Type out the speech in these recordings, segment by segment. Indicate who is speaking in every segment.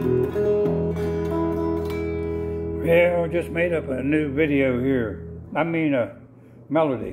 Speaker 1: Yeah, I just made up a new video here. I mean a melody.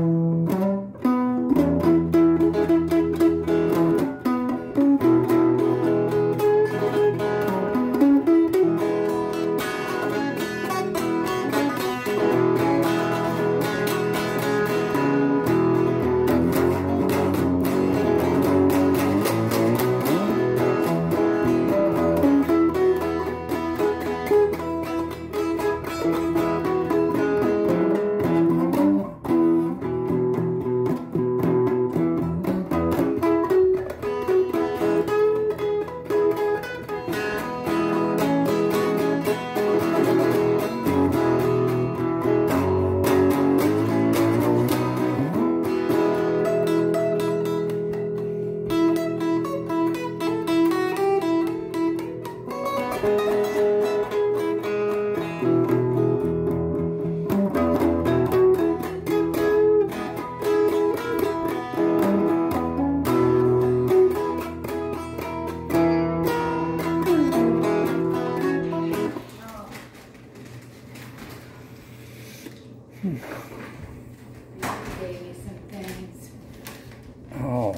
Speaker 2: Gave you some things.
Speaker 1: Oh.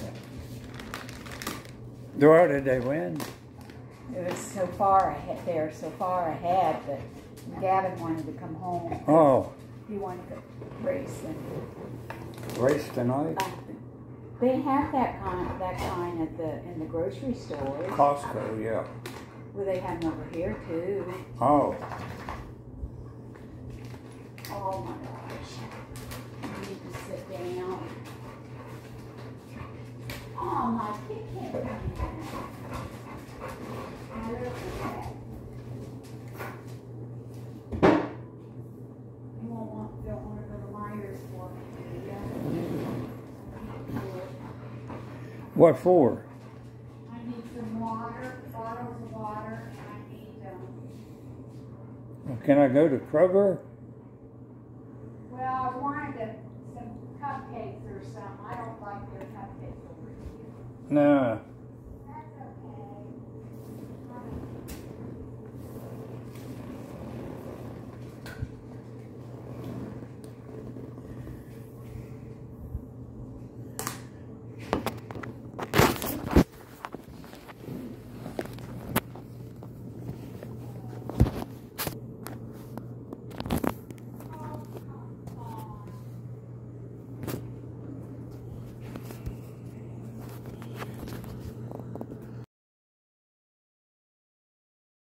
Speaker 1: Where did they win?
Speaker 2: It was so far ahead. They're so far ahead that Gavin wanted to come home.
Speaker 1: Oh.
Speaker 2: He wanted to race
Speaker 1: Race tonight?
Speaker 2: They have that kind in the grocery stores.
Speaker 1: Costco, yeah.
Speaker 2: Well, they have them over here too.
Speaker 1: Oh.
Speaker 2: Oh my gosh. You need to sit down. Oh my, kid can't come in. I look at that. You don't want to go to Myers for me, do you?
Speaker 1: What for?
Speaker 2: I need some water, bottles of water, and I need,
Speaker 1: Can I go to Kroger?
Speaker 2: well, I wanted some cupcakes or something. I don't like their cupcakes over here.
Speaker 1: No.